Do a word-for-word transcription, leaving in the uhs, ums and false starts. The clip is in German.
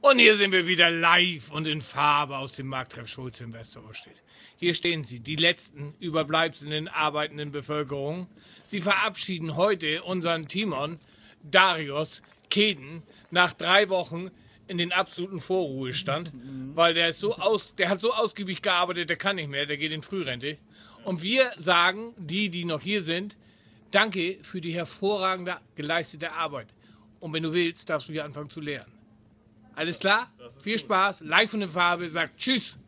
Und hier sind wir wieder live und in Farbe aus dem Markttreff Schulze in Westerhorstedt. Hier stehen sie, die letzten Überbleibselen arbeitenden Bevölkerung. Sie verabschieden heute unseren Timon Darius Keden nach drei Wochen in den absoluten Vorruhestand, weil der ist so aus, der hat so ausgiebig gearbeitet, der kann nicht mehr, der geht in Frührente. Und wir sagen, die, die noch hier sind, danke für die hervorragende geleistete Arbeit. Und wenn du willst, darfst du hier anfangen zu lernen. Alles klar? Viel Spaß. Live und in Farbe sagt Tschüss.